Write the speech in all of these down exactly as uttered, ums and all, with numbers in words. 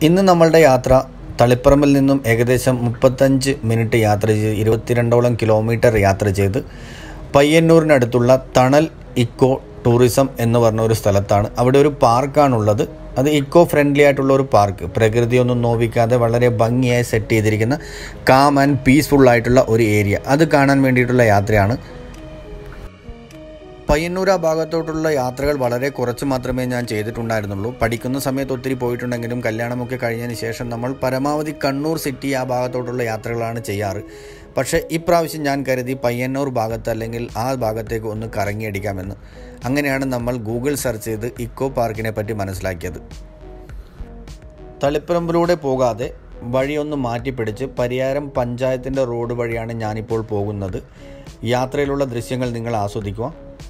ഇന്ന് നമ്മളുടെ യാത്ര തളിപ്പറമ്പിൽ നിന്നും ഏകദേശം മുപ്പത്തഞ്ച് മിനിറ്റ് യാത്ര ചെയ്ത് ഇരുപത്തിരണ്ടോളം കിലോമീറ്റർ യാത്ര ചെയ്ത് പയ്യന്നൂരിനടുത്തുള്ള തണൽ ഇക്കോ ടൂറിസം എന്ന് പറഞ്ഞ ഒരു സ്ഥലത്താണ്. അവിടെ ഒരു പാർക്കാണുള്ളത്. അത് ഇക്കോ ഫ്രണ്ട്ലി ആയിട്ടുള്ള ഒരു പാർക്ക്, പ്രകൃതിയൊന്നും നോവിക്കാതെ വളരെ ഭംഗിയായി സെറ്റ് ചെയ്തിരിക്കുന്ന കാം ആൻഡ് പീസ്ഫുൾ ആയിട്ടുള്ള ഒരു ഏരിയ. അത് കാണാൻ വേണ്ടിയിട്ടുള്ള യാത്രയാണ്. പയ്യന്നൂർ ആ ഭാഗത്തോട്ടുള്ള യാത്രകൾ വളരെ കുറച്ച് മാത്രമേ ഞാൻ ചെയ്തിട്ടുണ്ടായിരുന്നുള്ളൂ. പഠിക്കുന്ന സമയത്ത് ഒത്തിരി പോയിട്ടുണ്ടെങ്കിലും കല്യാണമൊക്കെ കഴിഞ്ഞതിന് ശേഷം നമ്മൾ പരമാവധി കണ്ണൂർ സിറ്റി ആ ഭാഗത്തോട്ടുള്ള യാത്രകളാണ് ചെയ്യാറ്. പക്ഷേ ഇപ്രാവശ്യം ഞാൻ കരുതി പയ്യന്നൂർ ഭാഗത്ത് അല്ലെങ്കിൽ ആ ഭാഗത്തേക്ക് ഒന്ന് കറങ്ങിയടിക്കാമെന്ന്. അങ്ങനെയാണ് നമ്മൾ ഗൂഗിൾ സെർച്ച് ചെയ്ത് ഇക്കോ പാർക്കിനെ പറ്റി മനസ്സിലാക്കിയത്. തളിപ്പറമ്പിലൂടെ പോകാതെ വഴിയൊന്ന് മാറ്റിപ്പിടിച്ച് പരിയാരം പഞ്ചായത്തിൻ്റെ റോഡ് വഴിയാണ് ഞാനിപ്പോൾ പോകുന്നത്. യാത്രയിലുള്ള ദൃശ്യങ്ങൾ നിങ്ങൾ ആസ്വദിക്കുക.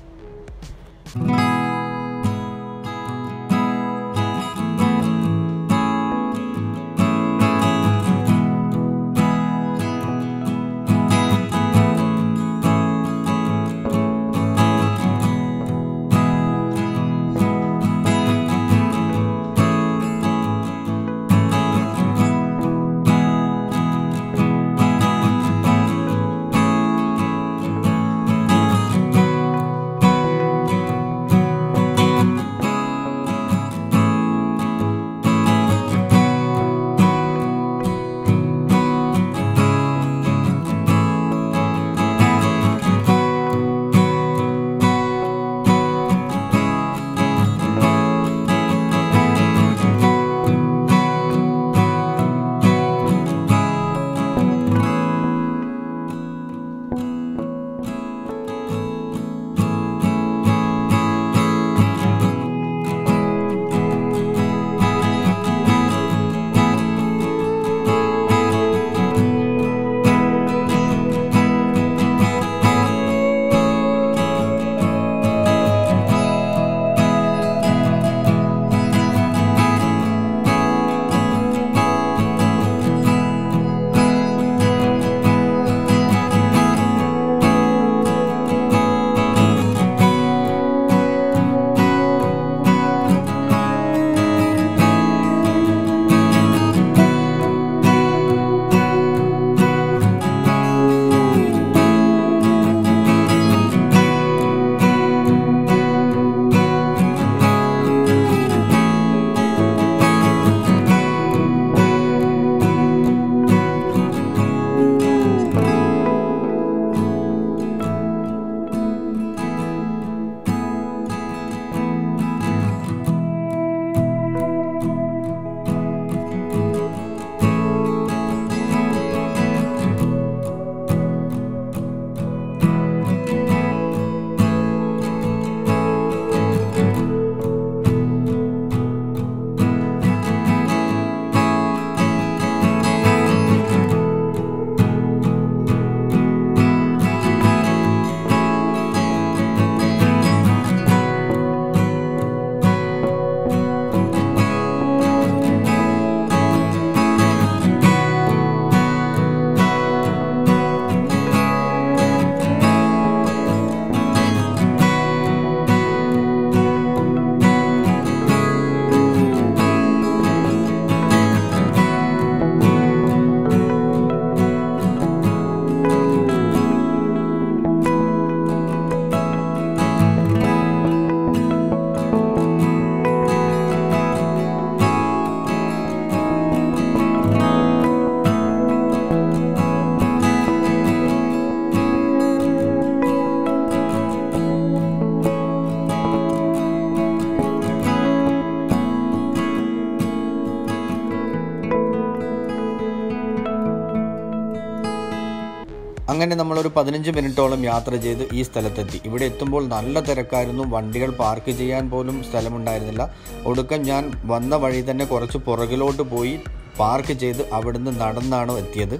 അങ്ങനെ നമ്മളൊരു പതിനഞ്ച് മിനിറ്റോളം യാത്ര ചെയ്ത് ഈ സ്ഥലത്തെത്തി. ഇവിടെ എത്തുമ്പോൾ നല്ല തിരക്കായിരുന്നു. വണ്ടികൾ പാർക്ക് ചെയ്യാൻ പോലും സ്ഥലമുണ്ടായിരുന്നില്ല. ഒടുക്കം ഞാൻ വന്ന വഴി തന്നെ കുറച്ച് പുറകിലോട്ട് പോയി പാർക്ക് ചെയ്ത് അവിടുന്ന് നടന്നാണ് എത്തിയത്.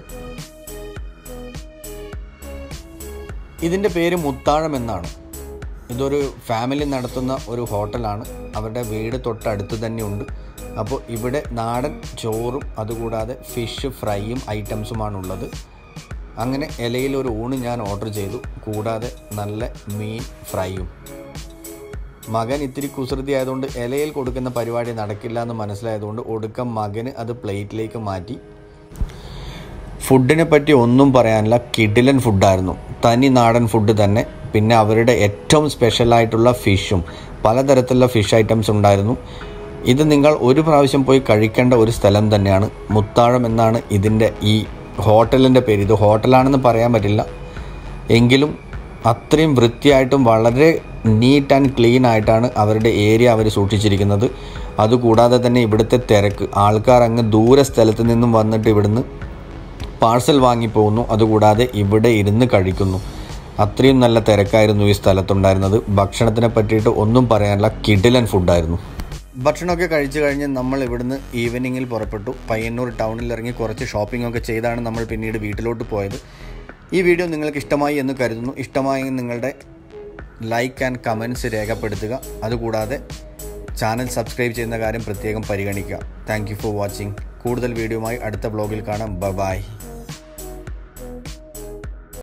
ഇതിൻ്റെ പേര് മുത്താഴം എന്നാണ്. ഇതൊരു ഫാമിലി നടത്തുന്ന ഒരു ഹോട്ടലാണ്. അവരുടെ വീട് തൊട്ടടുത്ത് തന്നെ ഉണ്ട്. അപ്പോൾ ഇവിടെ നാടൻ ചോറും അതുകൂടാതെ ഫിഷ് ഫ്രൈയും ഐറ്റംസുമാണുള്ളത്. അങ്ങനെ ഇലയിൽ ഒരു ഊണ് ഞാൻ ഓർഡർ ചെയ്തു, കൂടാതെ നല്ല മീൻ ഫ്രൈയും. മകൻ ഇത്തിരി കുസൃതി ആയതുകൊണ്ട് ഇലയിൽ കൊടുക്കുന്ന പരിപാടി നടക്കില്ല എന്ന് മനസ്സിലായതുകൊണ്ട് ഒടുക്കം മകന് അത് പ്ലേറ്റിലേക്ക് മാറ്റി. ഫുഡിനെ പറ്റി ഒന്നും പറയാനില്ല, കിടിലൻ ഫുഡായിരുന്നു, തനി നാടൻ ഫുഡ് തന്നെ. പിന്നെ അവരുടെ ഏറ്റവും സ്പെഷ്യലായിട്ടുള്ള ഫിഷും പലതരത്തിലുള്ള ഫിഷ് ഐറ്റംസ് ഉണ്ടായിരുന്നു. ഇത് നിങ്ങൾ ഒരു പ്രാവശ്യം പോയി കഴിക്കേണ്ട ഒരു സ്ഥലം തന്നെയാണ്. മുത്താഴം എന്നാണ് ഇതിൻ്റെ ഈ ഹോട്ടലിൻ്റെ പേര്. ഇത് ഹോട്ടലാണെന്ന് പറയാൻ പറ്റില്ല, എങ്കിലും അത്രയും വൃത്തിയായിട്ടും വളരെ നീറ്റ് ആൻഡ് ക്ലീൻ ആയിട്ടാണ് അവരുടെ ഏരിയ അവർ സൂക്ഷിച്ചിരിക്കുന്നത്. അതുകൂടാതെ തന്നെ ഇവിടുത്തെ തിരക്ക്, ആൾക്കാർ അങ്ങ് ദൂര സ്ഥലത്ത് നിന്നും വന്നിട്ട് ഇവിടുന്ന് പാഴ്സൽ വാങ്ങിപ്പോകുന്നു, അതുകൂടാതെ ഇവിടെ ഇരുന്ന് കഴിക്കുന്നു. അത്രയും നല്ല തിരക്കായിരുന്നു ഈ സ്ഥലത്തുണ്ടായിരുന്നത്. ഭക്ഷണത്തിനെ പറ്റിയിട്ട് ഒന്നും പറയാനില്ല, കിടിലൻ ഫുഡായിരുന്നു. ഭക്ഷണമൊക്കെ കഴിച്ചു കഴിഞ്ഞ് നമ്മൾ ഇവിടുന്ന് ഈവനിങ്ങിൽ പുറപ്പെട്ടു. പയ്യന്നൂർ ടൗണിൽ ഇറങ്ങി കുറച്ച് ഷോപ്പിംഗ് ഒക്കെ ചെയ്താണ് നമ്മൾ പിന്നീട് വീട്ടിലോട്ട് പോയത്. ഈ വീഡിയോ നിങ്ങൾക്ക് ഇഷ്ടമായി എന്ന് കരുതുന്നു. ഇഷ്ടമായി നിങ്ങളുടെ ലൈക്ക് ആൻഡ് കമൻറ്റ്സ് രേഖപ്പെടുത്തുക. അതുകൂടാതെ ചാനൽ സബ്സ്ക്രൈബ് ചെയ്യുന്ന കാര്യം പ്രത്യേകം പരിഗണിക്കുക. Thank you for watching. കൂടുതൽ വീഡിയോയുമായി അടുത്ത വ്ലോഗിൽ കാണാം. Bye by.